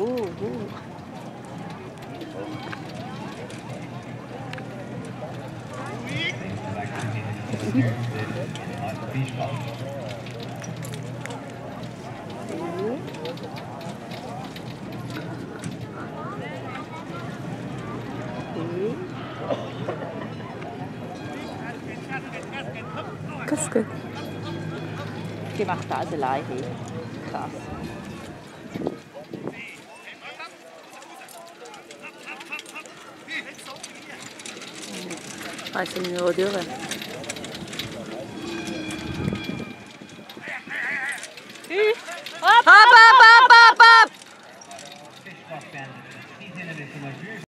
Qu'est-ce que... Die macht das alleine. Krass. Ah, c'est le numéro 2. Hop, hop, hop, hop.